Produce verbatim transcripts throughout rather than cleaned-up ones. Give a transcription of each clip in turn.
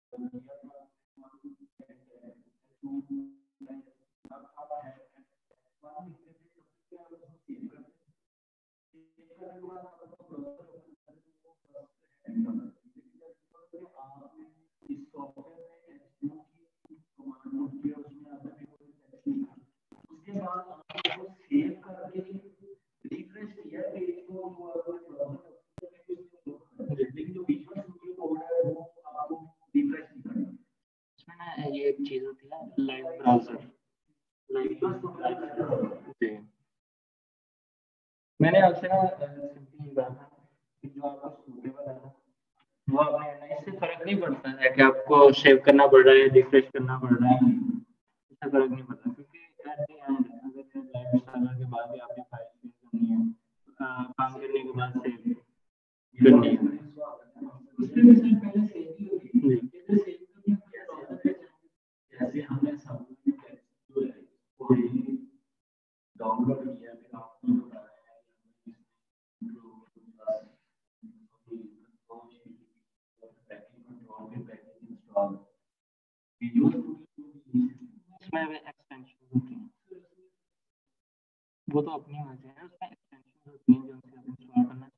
ये एक चीज होती है लाइव ब्राउजर। जी, मैंने आपसे ना सिंपली कहा था कि जो आपको सूटेबल है ना वो आपने करना। इससे फर्क नहीं पड़ता है कि आपको सेव करना पड़ रहा है, रिफ्रेश करना पड़ रहा है, इससे फर्क नहीं पड़ता, क्योंकि एट द एंड अगर लाइव सर्वर के बाद भी आपने फाइल सेव करनी है, अ, काम करने के बाद सेव करनी है। इसमें एक्सटेंशन होती है, वो तो अपनी वजह है, उसमें एक्सटेंशन होती है जो उनसे आप इंस्टॉल करना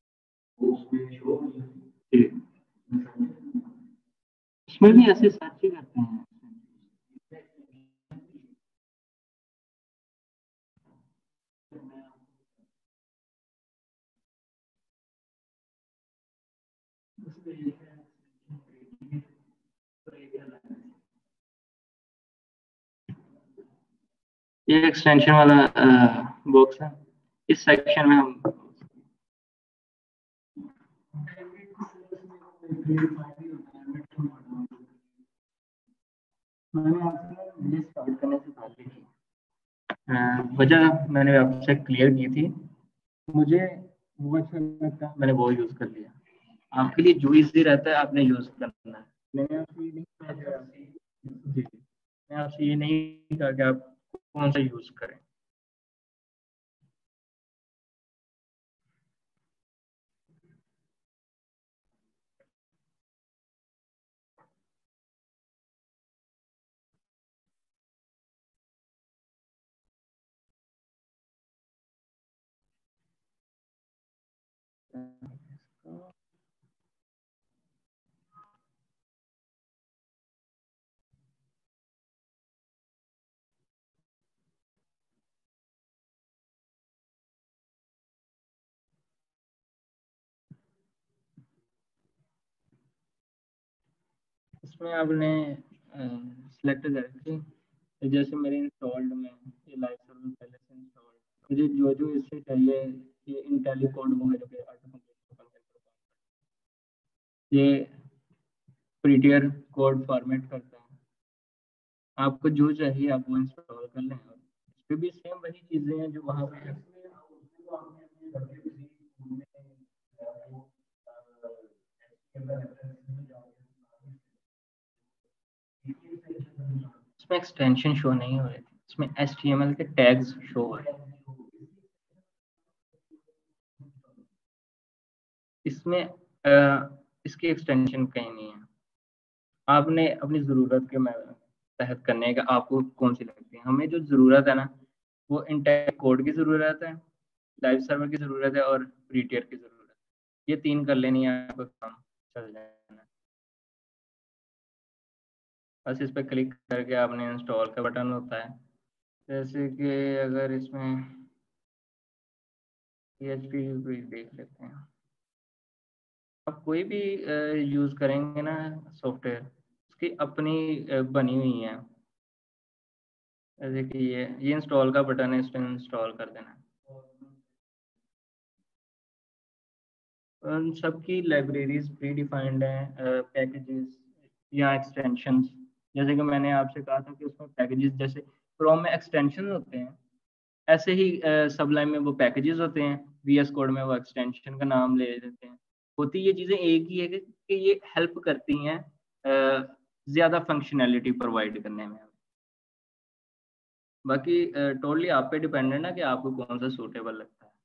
चाहिए। इसमें भी ऐसे सर्च ही करते हैं। ये एक्सटेंशन वाला बॉक्स है, इस सेक्शन में हम मैंने आपसे स्टार्ट करने से पहले वजह मैंने आपसे क्लियर की थी, मुझे वो अच्छा लगता है, मैंने वो यूज कर लिया। आपके लिए जो इजी रहता है आपने यूज करना है। मैंने आपसे ये नहीं कहा कि आप जी मैं आपसे ये नहीं कहा कि आप कौन सा यूज करें। इसमें आपने सिलेक्ट करके, जैसे मेरे इंस्टॉल्ड में ये लाइव सर्वर पहले से इंस्टॉल्ड, मुझे जो जो इससे चाहिए ये इंटेलीकोड वो है जो कि ये प्रीटियर कोड फॉर्मेट करता है। आपको जो चाहिए आप वो इंस्टॉल कर लें, और इस पे भी सेम वही चीजें हैं जो वहाँ पे इसमें एक्सटेंशन शो नहीं हो रहे थे, इसमें एच टी एम एल के टैग्स शो हो रहे हैं। इसमें आ, इसकी एक्सटेंशन कहीं नहीं है, आपने अपनी ज़रूरत के तहत करने का आपको कौन सी लगती है। हमें जो ज़रूरत है ना वो इंटेल कोड की ज़रूरत है, लाइव सर्वर की ज़रूरत है और प्रीटियर की ज़रूरत है। ये तीन कर लेनी है, आपका काम चल जाना। बस इस पर क्लिक करके आपने इंस्टॉल का बटन होता है, जैसे कि अगर इसमें पी एच पी देख लेते हैं। आप कोई भी यूज़ करेंगे ना सॉफ्टवेयर, उसकी अपनी बनी हुई है, जैसे कि ये ये इंस्टॉल का बटन है, इस पर इंस्टॉल कर देना। उन सबकी लाइब्रेरीज प्री डिफाइंड हैं, पैकेजेस या एक्सटेंशंस। जैसे कि मैंने आपसे कहा था कि उसमें पैकेजेस, जैसे क्रोम में एक्सटेंशन होते हैं, ऐसे ही सबलाइम में वो पैकेजेस होते हैं, वी एस कोड में वो एक्सटेंशन का नाम ले देते हैं। होती ये चीज़ें एक ही है कि ये हेल्प करती हैं ज़्यादा फंक्शनैलिटी प्रोवाइड करने में। बाकी टोटली आप पे डिपेंडेंट है कि आपको कौन सा सूटेबल लगता है।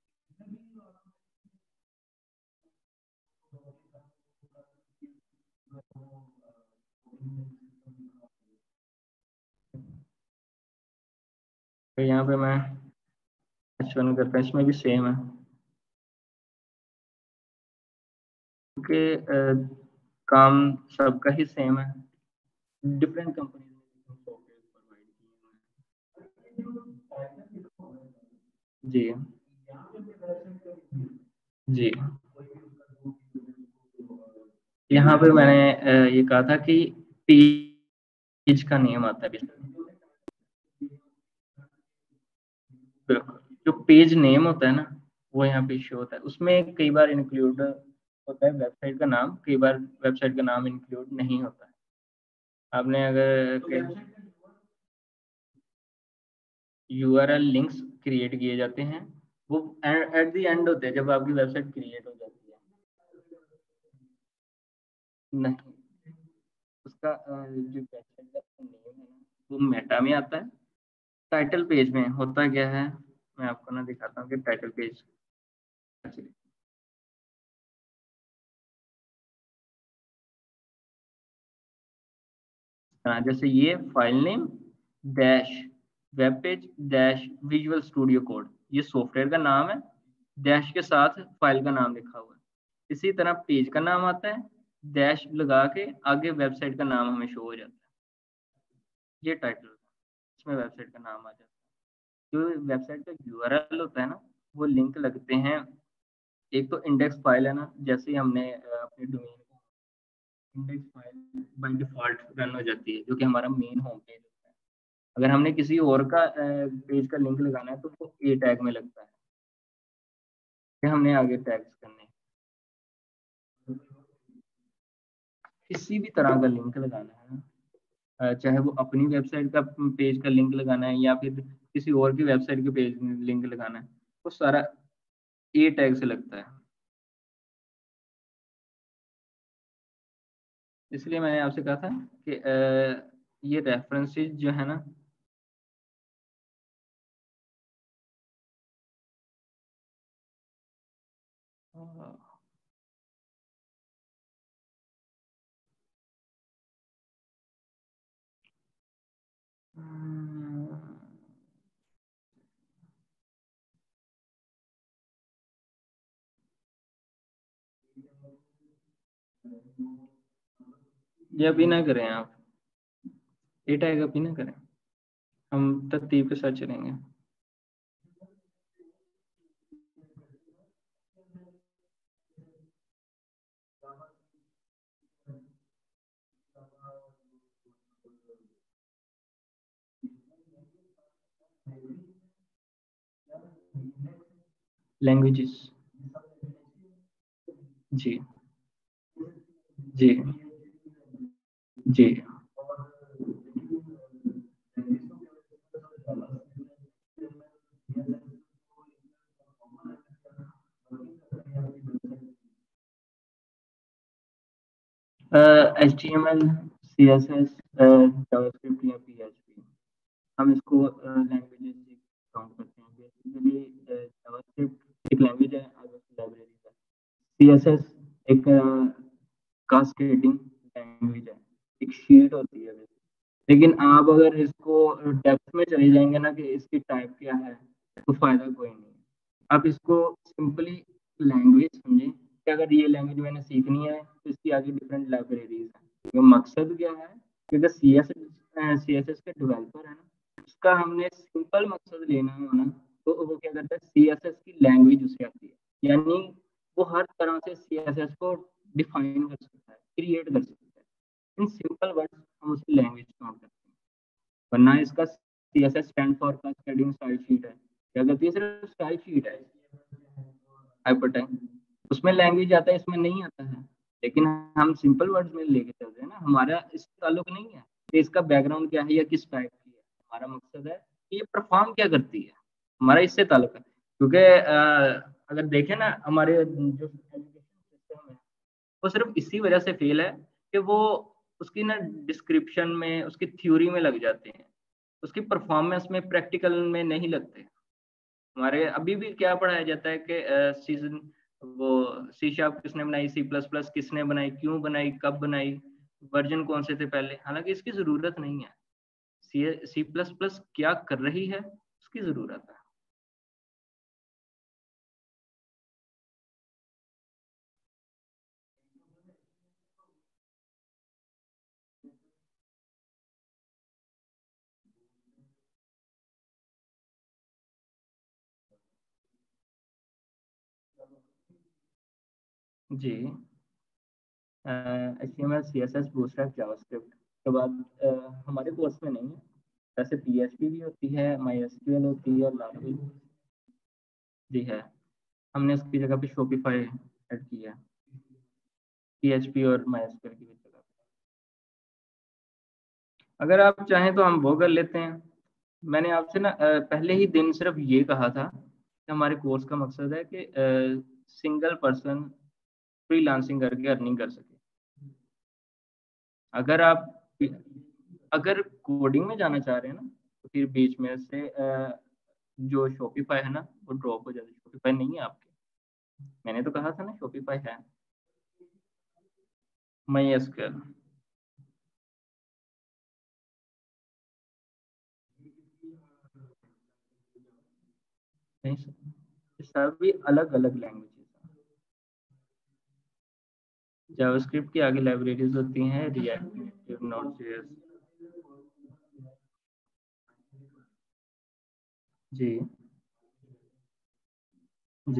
तो यहाँ पे मैं एच वन करता हूँ, इसमें भी सेम है क्योंकि काम सबका ही सेम है, डिफरेंट कंपनी ने सॉफ्टवेयर प्रोवाइड किए हैं। जी जी, यहाँ पे मैंने अ, ये कहा था कि पेज का नेम आता है, जो पेज नेम होता है ना वो यहाँ पे शो होता है, उसमें कई बार इंक्लूड होता है वेबसाइट का नाम, कई बार वेबसाइट का नाम इंक्लूड नहीं होता है। आपने अगर यूआरएल लिंक्स क्रिएट किए जाते हैं, वो एट द एंड होते हैं जब आपकी वेबसाइट क्रिएट हो जाती है। नहीं, उसका अ, जो वेबसाइट का नेम है ना वो मेटा में आता है। टाइटल पेज में होता क्या है, मैं आपको ना दिखाता हूँ कि टाइटल पेज, जैसे ये file name dash web page dash visual studio code, ये सॉफ्टवेयर का नाम है, डैश के साथ फाइल का नाम लिखा हुआ है। इसी तरह पेज का नाम आता है, डैश लगा के आगे वेबसाइट का नाम हमें शो हो जाता है, ये टाइटल, इसमें वेबसाइट का नाम आ जाता है। जो वेबसाइट का यूआरएल होता है ना वो लिंक लगते हैं, एक तो इंडेक्स फाइल है ना, जैसे ही हमने अ, अपने डोमेन को, index file by default run हो जाती है जो कि हमारा मेन होम पेज होता है। अगर हमने किसी और का पेज का लिंक लगाना है तो वो ए टैग में लगता है कि हमने आगे टैग्स करने हैं। किसी भी तरह का लिंक लगाना है ना, अ, चाहे वो अपनी वेबसाइट का पेज का लिंक लगाना है या फिर किसी और की वेबसाइट के पेज लिंक लगाना है, वो सारा ए टैग से लगता है। इसलिए मैंने आपसे कहा था कि अ, ये रेफरेंसेस जो है ना, हम्म, ये अभी ना करें आप, ए टैग अभी ना करें, हम तरतीब के साथ चलेंगे। लैंग्वेजेस, जी जी जी, H T M L, C S S, JavaScript या पी एच पी, हम इसको लैंग्वेजेस काउंट करते हैं। बेसिकली जावास्क्रिप्ट एक लैंग्वेज है, लाइब्रेरी है। सी एस एस एक कास्केडिंग लैंग्वेज है, एक शीट होती है। लेकिन आप अगर इसको डेप्थ में चले जाएंगे ना कि इसकी टाइप क्या है, तो फायदा कोई नहीं है। आप इसको सिंपली लैंग्वेज समझें कि अगर ये लैंग्वेज मैंने सीखनी है तो इसकी आगे डिफरेंट लाइब्रेरीज हैं। तो मकसद क्या है कि अगर C S S C S S का डेवलपर है ना, उसका हमने सिंपल मकसद लेना हो ना, तो वो क्या करता है, सी एस एस की लैंग्वेज उसे आती है, यानी वो हर तरह से सी एस एस को डिफाइन कर सकता है, क्रिएट कर सकता है। इन सिंपल वर्ड्स हम उसकी लैंग्वेज काउंट करते हैं। वरना इसका C S S stand for cascading style sheet है, क्या कहती है, सिर्फ स्टाइल शीट है, हाइपर टाइम, उसमें लैंग्वेज आता है, इसमें नहीं आता है। लेकिन हम सिंपल वर्ड्स में लेके चलते हैं ना, हमारा इससे ताल्लुक नहीं है कि इसका बैकग्राउंड क्या है या किस टाइप की है, हमारा मकसद है कि ये परफॉर्म क्या करती है, हमारा इससे ताल्लुक है। क्योंकि अगर देखें ना, हमारे जो एजुकेशन सिस्टम है वो सिर्फ इसी वजह से फेल है कि वो उसकी ना डिस्क्रिप्शन में, उसकी थ्योरी में लग जाते हैं, उसकी परफॉर्मेंस में, प्रैक्टिकल में नहीं लगते। हमारे अभी भी क्या पढ़ाया जाता है कि सीजन वो सी शार्प किसने बनाई, सी प्लस प्लस किसने बनाई, क्यों बनाई, कब बनाई, वर्जन कौन से थे पहले, हालांकि इसकी जरूरत नहीं है। सी सी प्लस प्लस क्या कर रही है, उसकी ज़रूरत है। जी, H T M L, C S S, Bootstrap, JavaScript के बाद अ, हमारे कोर्स में नहीं है। वैसे पी एच पी भी होती है, माई एस क्यू एल होती है, लारावेल जी है। हमने उसकी जगह पे शॉपिफाई ऐड किया है पी एच पी और माई एस क्यू एल की जगह पे। अगर आप चाहें तो हम वो कर लेते हैं। मैंने आपसे ना अ, पहले ही दिन सिर्फ ये कहा था कि हमारे कोर्स का मकसद है कि सिंगल पर्सन फ्रीलांसिंग करके अर्निंग कर सके। अगर आप अगर कोडिंग में जाना चाह रहे हैं ना, तो फिर बीच में से अ, जो शॉपिफाई है ना वो ड्रॉप हो जाता है। शॉपिफाई नहीं है आपके, मैंने तो कहा था ना शॉपिफाई है। माई एस क्यू एल नहीं सर, ये सभी अलग अलग लैंग्वेजेस हैं। जावास्क्रिप्ट की आगे लाइब्रेरीज होती हैं, React Native, Node J S. जी जी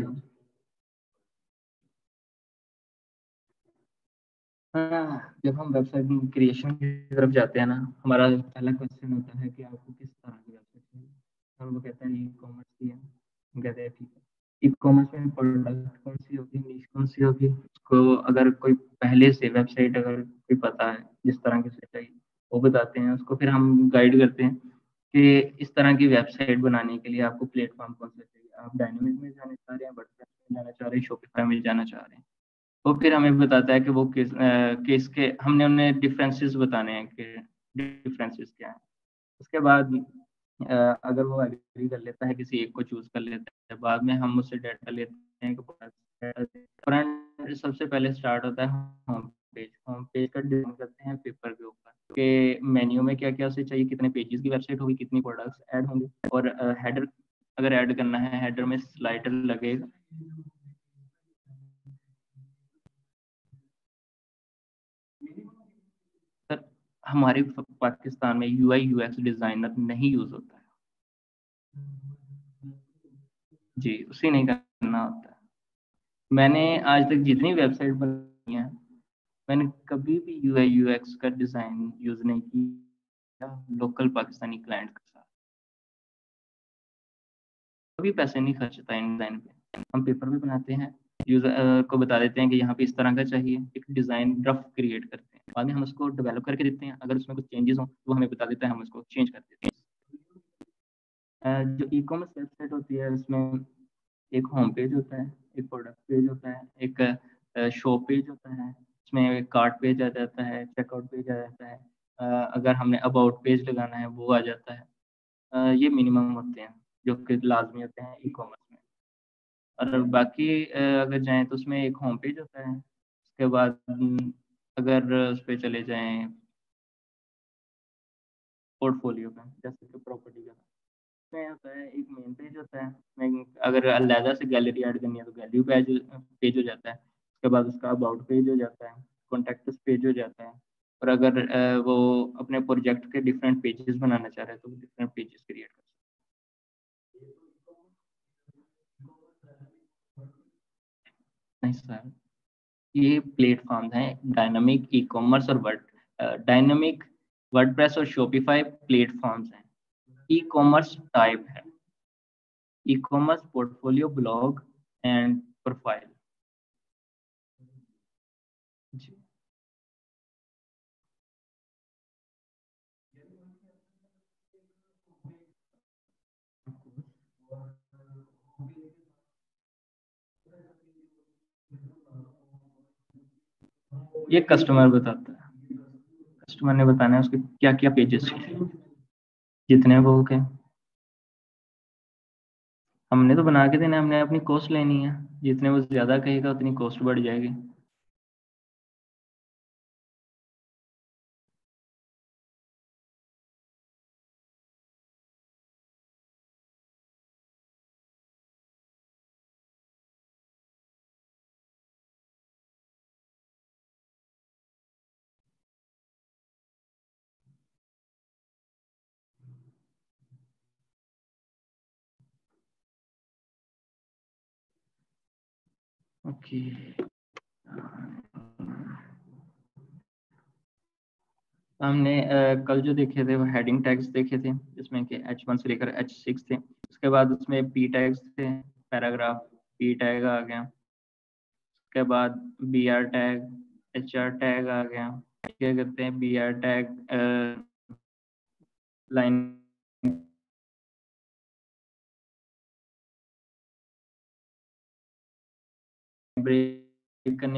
हाँ, जब हम वेबसाइट क्रिएशन की तरफ जाते हैं ना, हमारा पहला क्वेश्चन होता है कि आपको किस तरह की वेबसाइट चाहिए। हम वो कहते हैं ई कॉमर्स की है, हम कहते हैं ठीक है। ई कॉमर्स में प्रोडक्ट कौन सी होगी, नीश कौन सी होगी, उसको अगर कोई पहले से वेबसाइट अगर कोई पता है जिस तरह की उसे चाहिए, वो बताते हैं उसको। फिर हम गाइड करते हैं कि इस तरह की वेबसाइट बनाने के लिए आपको प्लेटफॉर्म कौन सा चाहिए। आप डायनामिक में जाना चाह रहे हैं, वर्डप्रेस में जाना चाह रहे हैं, शॉपिफाई में जाना चाह रहे हैं। वो फिर हमें बताता है कि वो किस अ, किसके, हमने उन्हें डिफरेंसेस बताने हैं कि डिफरेंसेस क्या है। उसके बाद अ, अगर वो एग्री कर लेता है, किसी एक को चूज कर लेता है, बाद में हम उससे डाटा लेते हैं कि फ्रंट सबसे पहले स्टार्ट होता है होम पेज। होम पेज का डिजाइन करते हैं पेपर के ऊपर कि मेन्यू में क्या क्या उसे चाहिए, कितने पेजेस की वेबसाइट होगी, कितनी प्रोडक्ट्स ऐड होंगे, और हेडर अगर ऐड करना है, हेडर में स्लाइडर लगेगा। सर, हमारे पाकिस्तान में U I U X designer नहीं यूज होता है। जी, उसे नहीं करना होता है। मैंने आज तक जितनी वेबसाइट बनाई है, मैंने कभी भी यू आई यू एक्स का डिजाइन यूज नहीं किया लोकल पाकिस्तानी क्लाइंट के साथ। कभी पैसे नहीं खर्चता इन डिजाइन पे। हम पेपर भी बनाते हैं, यूजर को बता देते हैं कि यहाँ पे इस तरह का चाहिए, एक डिजाइन रफ क्रिएट करते हैं, बाद में हम उसको डेवलप करके देते हैं। अगर उसमें कुछ चेंजेस हो तो वो हमें बता देता है, हम उसको चेंज कर देते हैं। जो ई कॉमर्स वेबसाइट होती है उसमें एक होम पेज होता है, एक प्रोडक्ट पेज होता है, एक शो पेज होता है, उसमें एक कार्ट पेज आ जाता है, चेकआउट पेज आ जाता है। अ, अगर हमने अबाउट पेज लगाना है वो आ जाता है। अ, ये मिनिमम होते हैं जो कि लाजमी होते हैं ई कॉमर्स में। और बाकी अ, अगर जाएं तो उसमें एक होम पेज होता है। उसके बाद अम, अगर उस पर चले जाएं पोर्टफोलियो पे, जैसे कि प्रॉपर्टी का में होता है, एक मेन पेज होता है। मैं अगर अलहदा से गैलरी ऐड करनी है तो गैलरी पेज पेज हो जाता है। उसके बाद उसका अबाउट पेज हो जाता है, कॉन्टैक्ट पेज हो जाता है। और अगर अ, वो अपने प्रोजेक्ट के डिफरेंट पेजेस बनाना चाह रहे हैं तो वो डिफरेंट पेजेस क्रिएट कर सकते हैं। नहीं सर, ये प्लेटफॉर्म हैं डायनामिक ई कॉमर्स और वर्ड डायनामिक वर्डप्रेस और शॉपिफाई प्लेटफॉर्म्स हैं। ई कॉमर्स टाइप है, e commerce portfolio, blog and profile. जी, ये कस्टमर बताता है। कस्टमर ने बताना है उसके क्या क्या पेजेस चाहिए, जितने वो के। हमने तो बना के देना है, हमने अपनी कॉस्ट लेनी है। जितने वो ज्यादा कहेगा उतनी कॉस्ट बढ़ जाएगी। ओके, हमने uh, कल जो देखे थे वो हेडिंग टैग्स देखे थे, जिसमें कि एच वन से लेकर एच सिक्स थे। उसके बाद उसमें पी टैग्स थे, पैराग्राफ पी टैग आ गया। उसके बाद B R tag, H R tag आ गया। क्या करते हैं B R tag line break करने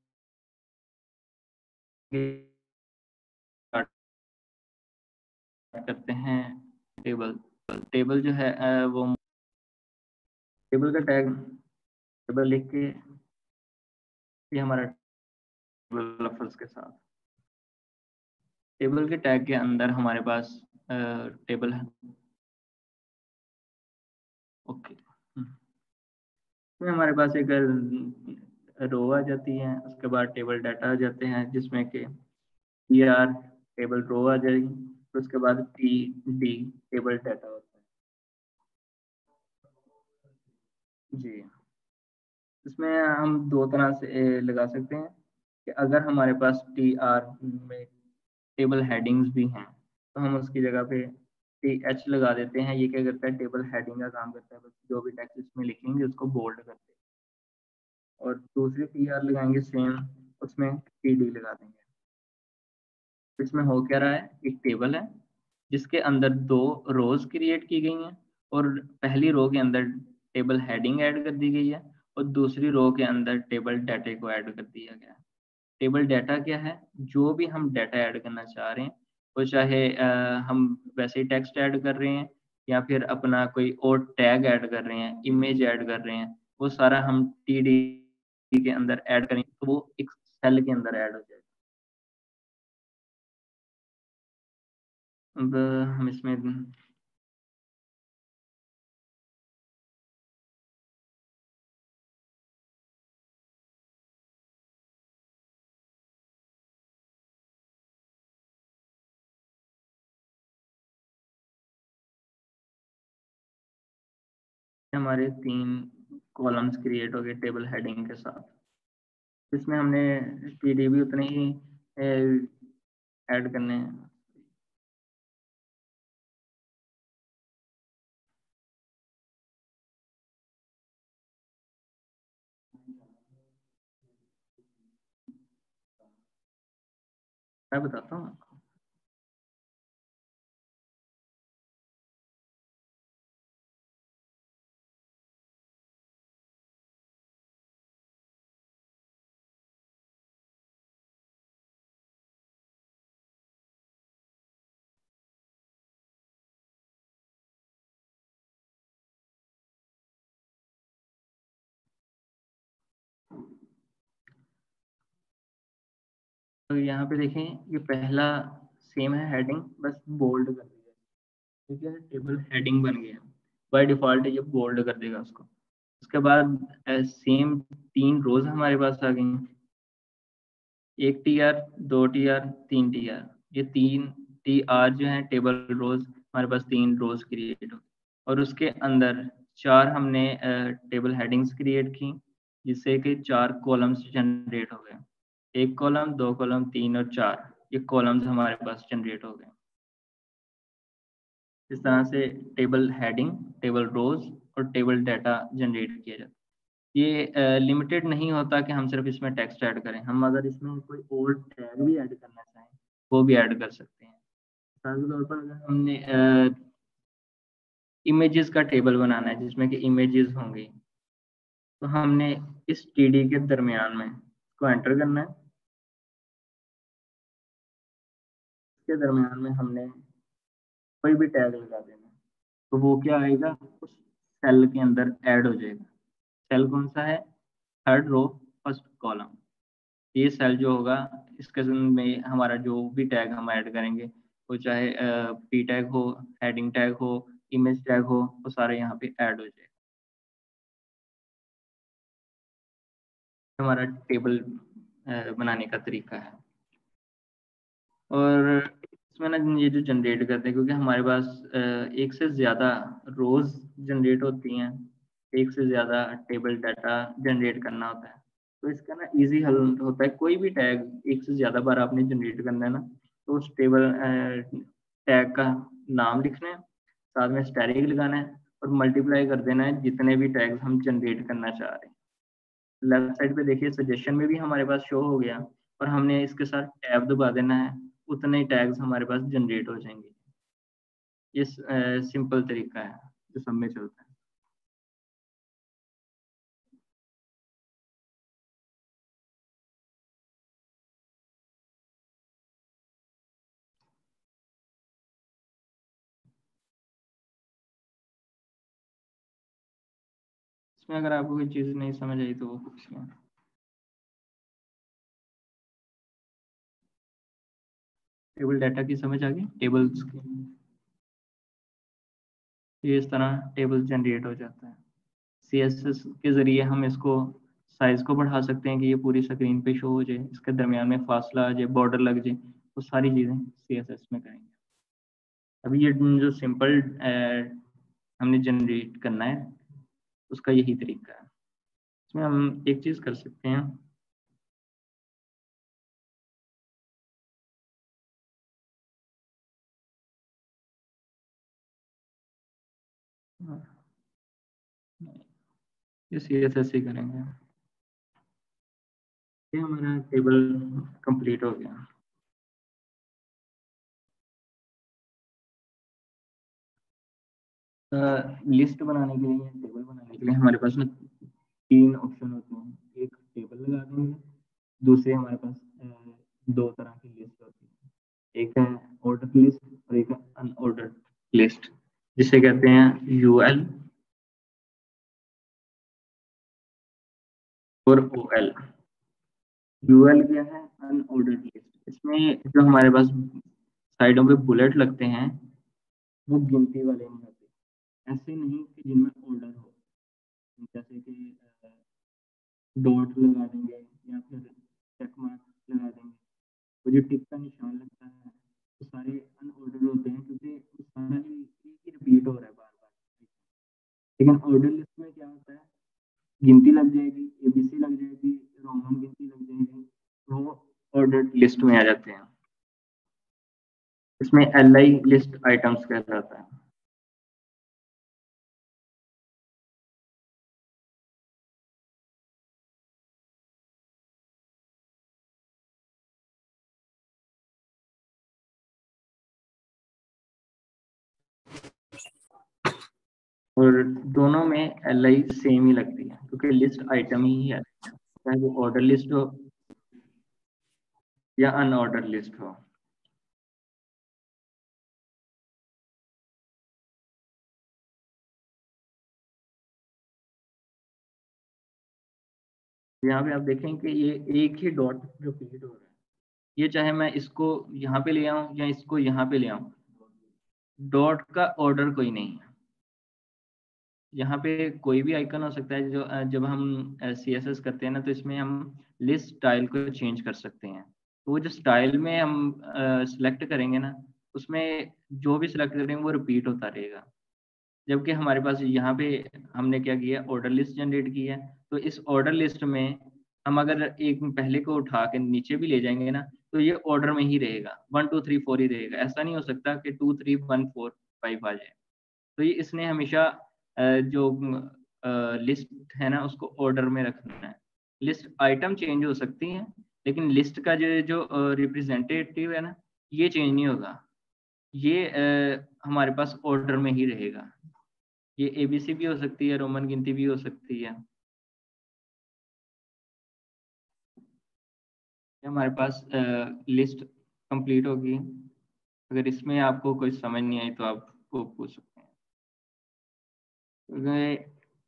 करते हैं टेबल। टेबल जो है वो टेबल का टैग टेबल लिख के ये हमारा टेबल लफ्ज़ के साथ टेबल के टैग के अंदर हमारे पास टेबल है। ओके, तो हमारे पास एक रो आ जाती है, उसके बाद टेबल डाटा आ जाते हैं, जिसमें कि टी आर टेबल रो आ जाएगी, तो उसके बाद टी डी टेबल डाटा होता है जी। इसमें हम दो तरह से लगा सकते हैं कि अगर हमारे पास टी आर में टेबल हेडिंग्स भी हैं तो हम उसकी जगह पे टी एच लगा देते हैं। ये क्या करता है, टेबल हेडिंग का काम करता है, बस जो भी टेक्स्ट इसमें लिखेंगे उसको बोल्ड करते हैं। और दूसरी टी आर लगाएंगे सेम, उसमें टी डी लगा देंगे। इसमें हो क्या रहा है, एक टेबल है जिसके अंदर दो रोज क्रिएट की गई हैं, और पहली रो के अंदर टेबल हेडिंग ऐड कर दी गई है, और दूसरी रो के अंदर टेबल डाटा को ऐड कर दिया गया है। टेबल डाटा क्या है, जो भी हम डाटा ऐड करना चाह रहे हैं, वो चाहे आ, हम वैसे ही टेक्स्ट ऐड कर रहे हैं या फिर अपना कोई और टैग ऐड कर रहे हैं, इमेज ऐड कर रहे हैं, वो सारा हम टी डी के अंदर ऐड करेंगे तो वो एक सेल के अंदर ऐड हो जाएगा। अब हम इसमें हमारे तीन कॉलम्स क्रिएट हो गए टेबल हेडिंग के साथ। इसमें हमने टीडी भी उतने ही ऐड करने हैं। मैं बताता हूँ। तो यहाँ पे देखें, ये पहला सेम है हेडिंग, बस बोल्ड कर दिया, ठीक है, टेबल हेडिंग बन गया। बाय डिफॉल्ट ये बोल्ड कर देगा उसको। उसके बाद सेम तीन रोज हमारे पास आ गई हैं, एक टी आर, दो टी आर, तीन टी आर। ये तीन टी आर जो है टेबल रोज, हमारे पास तीन रोज क्रिएट हो, और उसके अंदर चार हमने टेबल हेडिंग्स क्रिएट की, जिससे कि चार कॉलम्स जनरेट हो गए। एक कॉलम, दो कॉलम, तीन और चार, ये कॉलम्स हमारे पास जनरेट हो गए। इस तरह से टेबल हेडिंग, टेबल रोज और टेबल डाटा जनरेट किया जाता है। ये लिमिटेड uh, नहीं होता कि हम सिर्फ इसमें टेक्स्ट ऐड करें, हम अगर इसमें कोई और टैग भी ऐड करना चाहें वो भी ऐड कर सकते हैं। मिसाल के तौर पर अगर हमने इमेजेस uh, का टेबल बनाना है जिसमें कि इमेजेस होंगी, तो हमने इस टीडी के दरमियान में इसको एंटर करना है। इसके दरमियान में हमने कोई भी टैग लगा देना, तो वो क्या आएगा, उस सेल के अंदर ऐड हो जाएगा। सेल कौन सा है, थर्ड रो फर्स्ट कॉलम। ये सेल जो होगा, इसके में हमारा जो भी टैग हम ऐड करेंगे, वो चाहे पी टैग हो, हेडिंग टैग हो, इमेज टैग हो, वो सारे यहाँ पे ऐड हो जाएगा। हमारा टेबल बनाने का तरीका है। और इसमें ना ये जो जनरेट करते हैं, क्योंकि हमारे पास एक से ज़्यादा रोज जनरेट होती हैं, एक से ज़्यादा टेबल डाटा जनरेट करना होता है, तो इसका ना इजी हल होता है। कोई भी टैग एक से ज़्यादा बार आपने जनरेट करना है ना, तो उस टेबल टैग का नाम लिखना है, साथ में स्टैटिक लगाना है और मल्टीप्लाई कर देना है जितने भी टैग्स हम जनरेट करना चाह रहे हैं। लेफ्ट साइड पे देखिए सजेशन में भी हमारे पास शो हो गया, और हमने इसके साथ टैब दबा देना है, उतने ही टैग्स हमारे पास जनरेट हो जाएंगे। ये सिंपल तरीका है जो सब में चलता है। इसमें अगर आपको कोई चीज़ नहीं समझ आई तो वो पूछ लें। टेबल डाटा की समझ आ गई, टेबल्स की, ये इस तरह टेबल जनरेट हो जाता है। सी एस एस के ज़रिए हम इसको साइज को बढ़ा सकते हैं कि ये पूरी स्क्रीन पे शो हो जाए, इसके दरमियान में फासला आ जाए, बॉर्डर लग जाए, वो सारी चीज़ें सी एस एस में करेंगे। अभी ये जो सिंपल हमने जनरेट करना है उसका यही तरीका है। इसमें हम एक चीज़ कर सकते हैं, ये सी एस एस ही करेंगे। ये हमारा टेबल कंप्लीट हो गया। लिस्ट बनाने के लिए, टेबल बनाने के लिए हमारे पास ना तीन ऑप्शन होते हैं। एक टेबल लगा देंगे, दूसरे हमारे पास अ, दो तरह की लिस्ट होती है, एक है ऑर्डर लिस्ट और एक है अनऑर्डर लिस्ट, जिसे कहते हैं यूएल और OL. L U L? Unordered list. इसमें जो हमारे पास साइडों पे बुलेट लगते हैं वो गिनती वाले नहीं होते, ऐसे नहीं कि जिनमें ऑर्डर हो, जैसे कि डॉट लगा देंगे या फिर चेक मार्क लगा देंगे। वो जो टिक का निशान लगता है वो सारे अनऑर्डर होते हैं, क्योंकि वो सारा ही एक ही रिपीट हो रहा है बार बार। लेकिन ऑर्डर लिस्ट में क्या होता है, गिनती लग जाएगी, एबीसी लग जाएगी, रोमन गिनती लग जाएगी, तो वो ऑर्डर लिस्ट में आ जाते हैं। इसमें एल आई लिस्ट आइटम्स कहलाता है। और दोनों में एल आई सेम ही लगती है, क्योंकि लिस्ट आइटम ही है, चाहे वो ऑर्डर लिस्ट हो या अनऑर्डर लिस्ट हो। यहाँ पे आप देखें कि ये एक ही डॉट रिपीट हो रहा है, ये चाहे मैं इसको यहाँ पे ले आऊँ या इसको यहाँ पे ले आऊँ, डॉट का ऑर्डर कोई नहीं है। यहाँ पे कोई भी आइकन हो सकता है। जो अ, जब हम सी एस एस करते हैं ना, तो इसमें हम लिस्ट स्टाइल को चेंज कर सकते हैं। तो वो जो स्टाइल में हम सिलेक्ट करेंगे ना, उसमें जो भी सिलेक्ट करेंगे वो रिपीट होता रहेगा। जबकि हमारे पास यहाँ पे हमने क्या किया, ऑर्डर लिस्ट जनरेट की है, तो इस ऑर्डर लिस्ट में हम अगर एक पहले को उठा के नीचे भी ले जाएंगे ना, तो ये ऑर्डर में ही रहेगा, वन टू थ्री फोर ही रहेगा। ऐसा नहीं हो सकता कि two three one four five आ जाए। तो ये इसने हमेशा अ, जो लिस्ट है ना उसको ऑर्डर में रखना है। लिस्ट आइटम चेंज हो सकती हैं, लेकिन लिस्ट का जो जो रिप्रेजेंटेटिव है ना, ये चेंज नहीं होगा। ये अ, हमारे पास ऑर्डर में ही रहेगा। ये एबीसी भी हो सकती है, रोमन गिनती भी हो सकती है। ये हमारे पास लिस्ट कंप्लीट होगी। अगर इसमें आपको कोई समझ नहीं आई तो आप वो पूछ सकते हैं। क्योंकि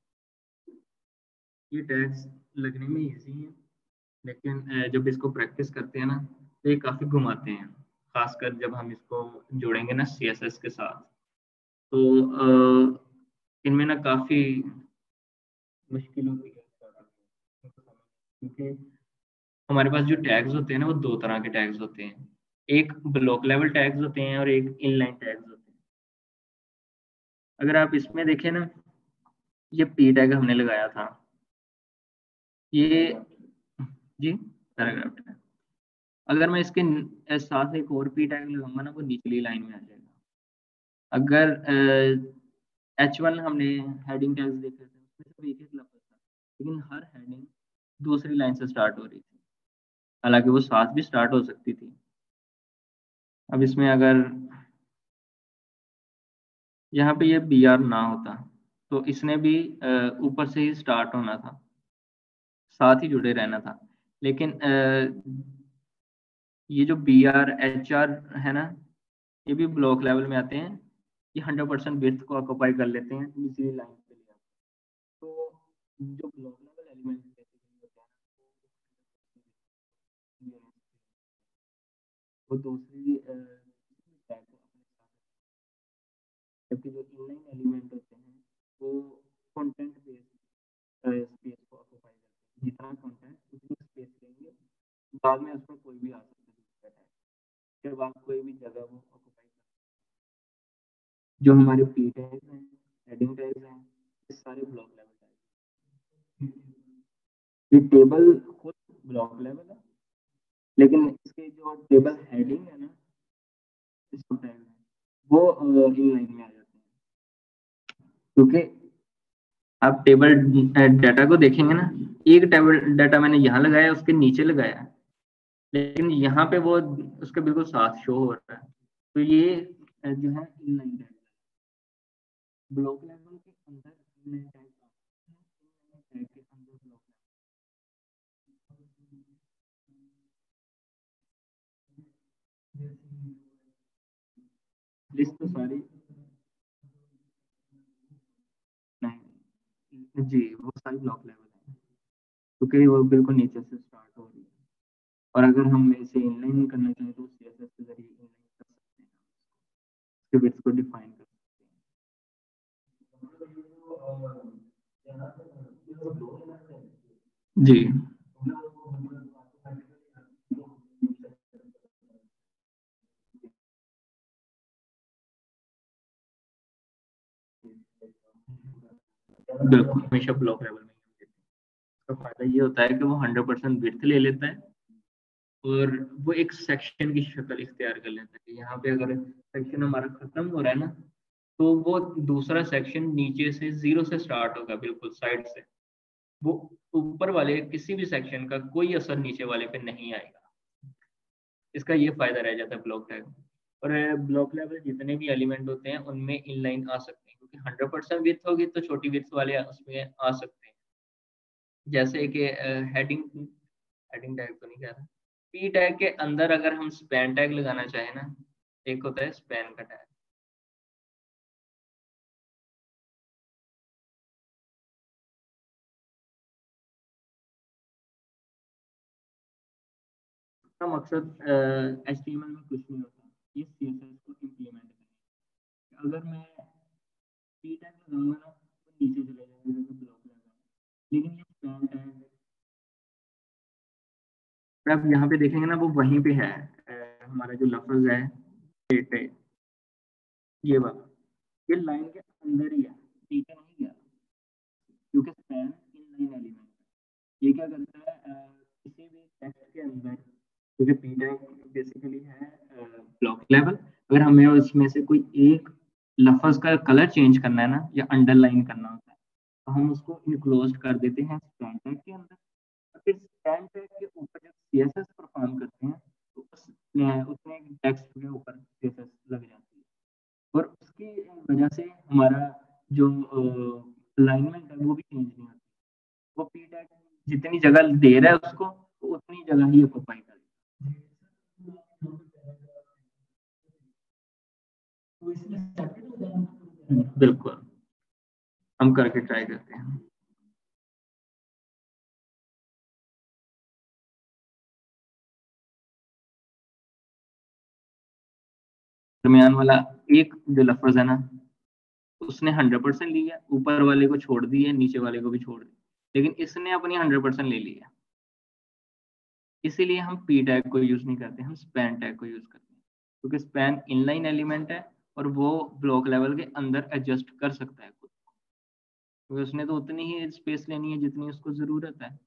ये टैग्स लगने में इजी है, लेकिन अ, जब इसको प्रैक्टिस करते हैं ना, तो ये काफ़ी घुमाते हैं, खासकर जब हम इसको जोड़ेंगे ना सीएसएस के साथ। तो अ, इनमें ना काफ़ी मुश्किल होती है, क्योंकि हमारे पास जो टैग्स होते हैं ना वो दो तरह के टैग्स होते हैं। एक ब्लॉक लेवल टैग्स होते हैं और एक इनलाइन टैग्स होते हैं। अगर आप इसमें देखें ना, ये पी टैग हमने लगाया था, ये जी पैराग्राफ टैग। अगर मैं इसके न- साथ एक और पी टैग लगाऊंगा ना, वो निचली लाइन में आ जाएगा। अगर एच वन हमने हेडिंग टैग्स देखे थे, उसमें सिर्फ एक एक लफ्ज था, लेकिन हर हेडिंग दूसरी लाइन से स्टार्ट हो रही थी, हालांकि वो साथ भी स्टार्ट हो सकती थी। अब इसमें अगर यहाँ पे ये बी आर ना होता, तो इसने भी अ, ऊपर से ही स्टार्ट होना था, साथ ही जुड़े रहना था। लेकिन अ, ये जो बी आर एच आर है ना, ये भी ब्लॉक लेवल में आते हैं। ये हंड्रेड परसेंट विड्थ को ऑक्यूपाई कर लेते हैं निचली लाइन के लिए। तो जो ब्लॉक लेवल एलिमेंट बेसिकली होते हैं ना, वो दूसरी अ, टैग को अपने साथ, जबकि जो इनलाइन एलिमेंट होते हैं वो कंटेंट बेस्ड स्पेस को ऑक्यूपाई करते हैं। जितना कंटेंट उतनी स्पेस लेंगे, बाद में उसमें कोई भी आ सकता है दूसरा टैग, फिर बाद कोई भी जगह वो ऑक्यूपाई कर। जो हमारे पी टैग्स हैं, हेडिंग टैग्स हैं, ये सारे ब्लॉक लेवल टैग्स। ये टेबल खुद ब्लॉक लेवल है, लेकिन इसके जो टेबल हेडिंग है ना, इसको टैग है, वो इन लाइन में आ जाते हैं। क्योंकि आप टेबल डाटा को देखेंगे ना, एक टेबल डाटा मैंने यहाँ लगाया, उसके नीचे लगाया, लेकिन यहाँ पे वो उसके बिल्कुल साथ शो हो रहा है। तो ये अ, जो है inline tag, block level के अंदर इन लाइन टैग टैग के अंदर ब्लॉक लिस्ट तो सारी नहीं जी, वो सारी ब्लॉक लेवल है, क्योंकि वो बिल्कुल नीचे से स्टार्ट हो रही है। और अगर हम इसे इनलाइन करना चाहें तो सीएसएस के जरिए इनलाइन कर सकते हैं, उसके बिट्स को डिफाइन कर सकते हैं जी। बिल्कुल हमेशा ब्लॉक लेवल में ही देते हैं। उसका फायदा ये होता है कि वो हंड्रेड परसेंट विड्थ ले लेता है, और वो एक सेक्शन की शक्ल इख्तियार कर लेता है। यहाँ पे अगर सेक्शन हमारा खत्म हो रहा है ना, तो वो दूसरा सेक्शन नीचे से जीरो से स्टार्ट होगा, बिल्कुल साइड से। वो ऊपर वाले किसी भी सेक्शन का कोई असर नीचे वाले पे नहीं आएगा। इसका ये फायदा रह जाता है ब्लॉक टैग। और ब्लॉक लेवल जितने भी एलिमेंट होते हैं उनमें इनलाइन आ सकते हैं, क्योंकि हंड्रेड परसेंट विड्थ होगी तो छोटी विड्थ वाले उसमें आ सकते हैं। जैसे कि हेडिंग हेडिंग टैग तो नहीं कह रहा, पी टैग के अंदर अगर हम स्पैन टैग लगाना चाहें ना, एक होता है स्पैन का टैग। इसका मकसद एच टी एम एल में कुछ नहीं होता, ये सी एस एस को इम्प्लीमेंट करें। अगर मैं पी टैग लगाऊंगा ना, तो नीचे चले जाएगा ब्लॉक लेवल, लेकिन ये स्पैन टैग आप यहाँ पे देखेंगे ना, वो वहीं पे है। अ, हमारा जो लफ्ज है पेटे, ये वाला, ये लाइन के अंदर ही है, नीचे नहीं गया, क्योंकि स्पैन इन लाइन एलिमेंट है। ये क्या करता है, अ, किसी भी टेक्स्ट के अंदर, क्योंकि पी टैग बेसिकली है ब्लॉक लेवल, अगर हमें उसमें से कोई एक लफ्ज का कलर चेंज करना है ना, या अंडरलाइन करना होता है, तो हम उसको इनक्लोज कर देते हैं स्पैन टैग के अंदर। और फिर स्पैन टैग के ऊपर जब सीएसएस परफॉर्म करते हैं, तो उस उसमें टेक्स्ट के ऊपर सीएसएस लग जाती है, और उसकी वजह से हमारा जो अलाइनमेंट है वो भी चेंज नहीं होती। वो पी टैग जितनी जगह दे रहा है उसको, तो उतनी जगह ही ऑक्यूपाई करेगा। बिल्कुल, हम करके ट्राई करते हैं। दरमियान वाला एक जो लफ्ज है ना, उसने हंड्रेड परसेंट लिया, ऊपर वाले को छोड़ दिए, नीचे वाले को भी छोड़ दिया, लेकिन इसने अपनी हंड्रेड परसेंट ले लिया। इसीलिए हम पी टैग को यूज नहीं करते, हम स्पैन टैग को यूज करते हैं, क्योंकि स्पैन इनलाइन एलिमेंट है और वो ब्लॉक लेवल के अंदर एडजस्ट कर सकता है खुद। तो उसने तो उतनी ही स्पेस लेनी है जितनी उसको ज़रूरत है।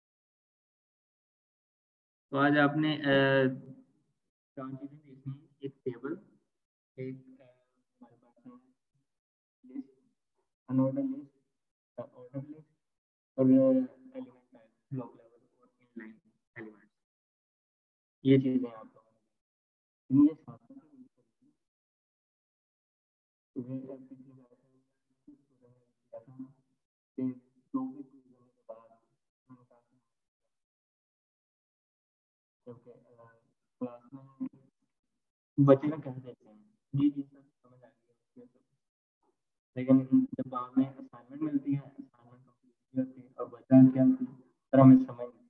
तो आज आपने अ, चार चीज़ें देखी हैं, एक टेबल, एक अ, हमारे पास है list, unorder list, order list और एलिमेंट टाइप, ब्लॉक लेवल और इनलाइन एलिमेंट। ये चीज़ें आप लोगों ने ये साथ में तुम्हें पिछली बार से किया था कि दो के क्विज होने के बाद मैंने कहा कि क्योंकि क्लास में बच्चे ना कह देते हैं जी जी सर समझ आ गया, लेकिन जब बाद में असाइनमेंट मिलती है, असाइनमेंट कंप्लीट होती है और बच्चा क्या सर हमें समझ नहीं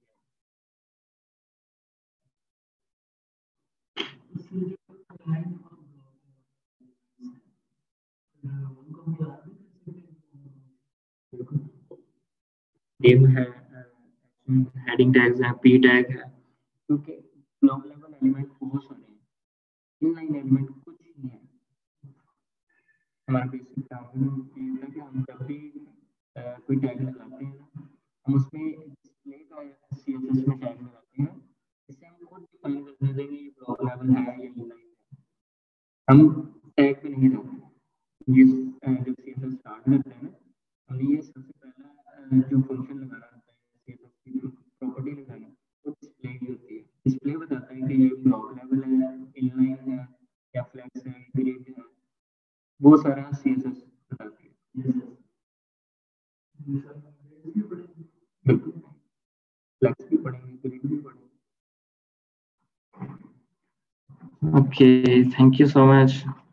आया। नेम है, हेडिंग टैग्स है, पी टैग है, क्योंकि ब्लॉक लेवल एलिमेंट बहुत सारे हैं, इनलाइन एलिमेंट कुछ नहीं है। हमारा बेसिक काम ये है कि हम जब भी अ, कोई टैग लगाते हैं ना, हम उसमें डिस्प्ले का सीएसएस में टैग लगाते हैं, इससे हम खुद डिफाइन कर देते हैं कि ये ब्लॉक लेवल है या इनलाइन है। हम टैग पे नहीं जाते, जिस अ, जब सीएसएस स्टार्ट करते हैं ना, हमें ये सबसे पहला अ, जो फंक्शन लगाना होता है सीएसएस की प्रॉपर्टी लगाना, वो डिस्प्ले की होती है। डिस्प्ले बताता है कि ये ब्लॉक लेवल है, इनलाइन है या फ्लेक्स है, ग्रिड है, वो सारा सीएसएस बताती है। बिल्कुल, फ्लेक्स भी पढ़ेंगे, ग्रिड भी पढ़ेंगे। Okay, thank you so much.